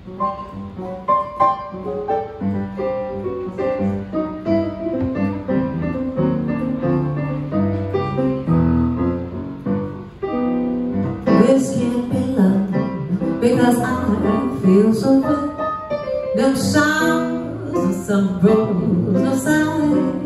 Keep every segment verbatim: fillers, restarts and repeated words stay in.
This can't be love, because I feel so good. No showers, no sunrose, no sighs.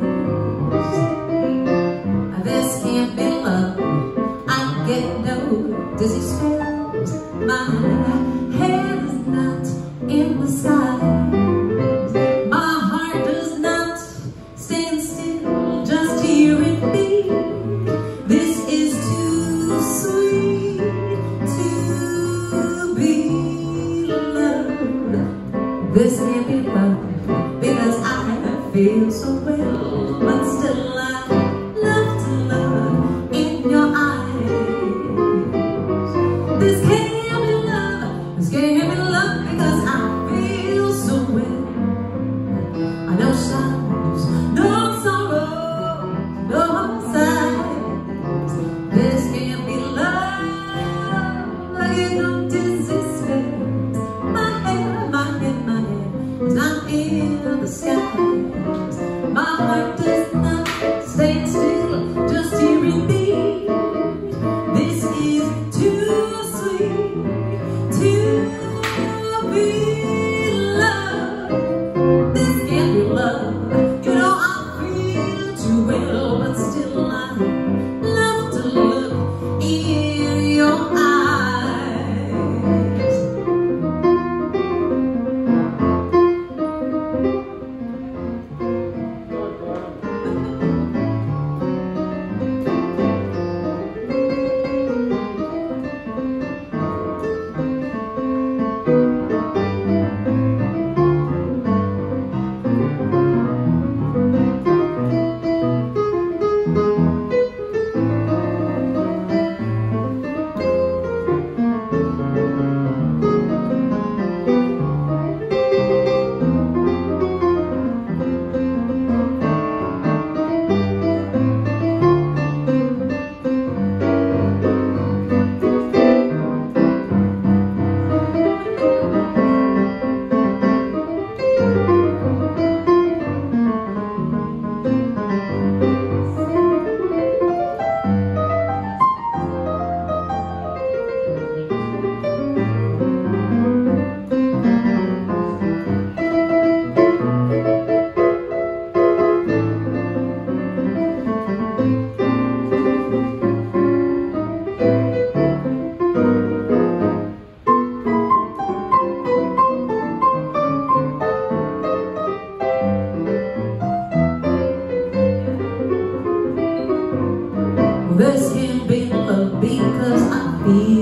This can't be love, I get no dizzy spells. My head is not in the sky. My heart does not stand still, just hearing me. This is too sweet to be loved. This can't be love, because I feel so well, but still I love to love in your eyes. This can't be love, this can't be love, because I feel so well. I know sorrows, no sorrow, no sighs. This can't be love, I get no dizzy spells. My head, my head, my head is not in the skies. My heart does not stand still, just hearing me. This is too sweet to be loved. This can't be love, you know I feel too well, but still I love to look in your eyes. This can't be love, because I feel